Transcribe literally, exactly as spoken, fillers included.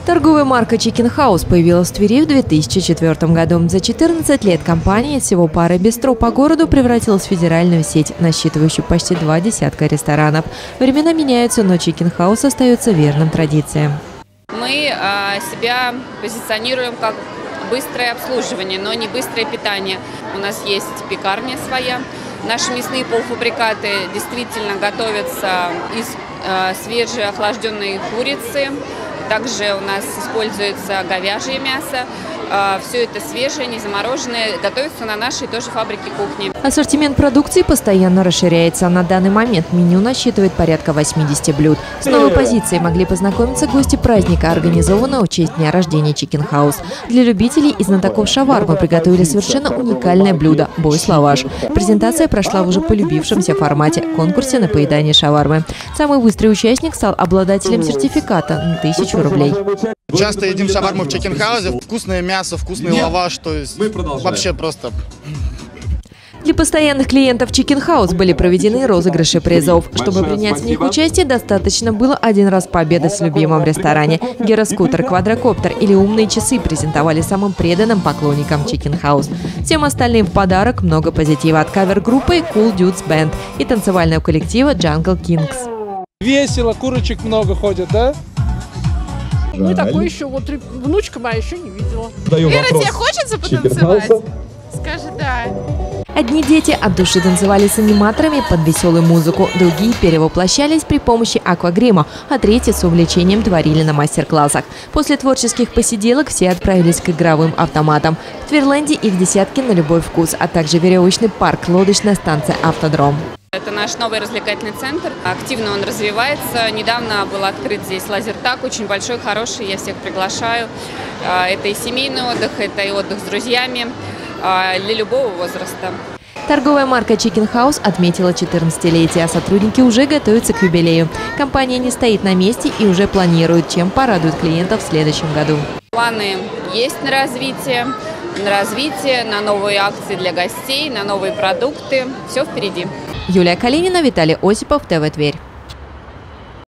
Торговая марка Chicken House появилась в Твери в две тысячи четвёртом году. За четырнадцать лет компания всего пары бистро по городу превратилась в федеральную сеть, насчитывающую почти два десятка ресторанов. Времена меняются, но Chicken House остается верным традициям. Мы а, себя позиционируем как быстрое обслуживание, но не быстрое питание. У нас есть пекарня своя. Наши мясные полуфабрикаты действительно готовятся из а, свежеохлажденной курицы. Также у нас используется говяжье мясо. Все это свежее, не замороженное, готовится на нашей тоже фабрике кухни. Ассортимент продукции постоянно расширяется. На данный момент меню насчитывает порядка восьмидесяти блюд. С новой позицией могли познакомиться гости праздника, организованного в честь дня рождения Chicken House. Для любителей и знатоков шавармы приготовили совершенно уникальное блюдо – бой-лаваш. Презентация прошла в уже полюбившемся формате – конкурсе на поедание шавармы. Самый быстрый участник стал обладателем сертификата на тысячу рублей. Часто едим шаварму в Chicken House. Вкусное мясо, вкусный Нет, лаваш, то есть вообще просто. Для постоянных клиентов Chicken House были проведены розыгрыши призов. Чтобы принять в них участие, достаточно было один раз пообедать в любимом ресторане. Гироскутер, квадрокоптер или умные часы презентовали самым преданным поклонникам Chicken House. Всем остальным в подарок много позитива от кавер-группы Cool Dudes Band и танцевального коллектива Jungle Kings. Весело, курочек много ходят, да? Мы такой еще, вот внучка моя еще не видела. Вера, тебе хочется потанцевать? Скажи «да». Одни дети от души танцевали с аниматорами под веселую музыку, другие перевоплощались при помощи аквагрима, а третьи с увлечением творили на мастер-классах. После творческих посиделок все отправились к игровым автоматам. В Твирленде их десятки на любой вкус, а также веревочный парк, лодочная станция «Автодром». Это наш новый развлекательный центр. Активно он развивается. Недавно был открыт здесь лазертаг, очень большой, хороший. Я всех приглашаю. Это и семейный отдых, это и отдых с друзьями для любого возраста. Торговая марка Chicken House отметила четырнадцатилетие, а сотрудники уже готовятся к юбилею. Компания не стоит на месте и уже планирует, чем порадует клиентов в следующем году. Планы есть на развитие, на развитие, на новые акции для гостей, на новые продукты. Все впереди. Юлия Калинина, Виталий Осипов, ТВ Тверь.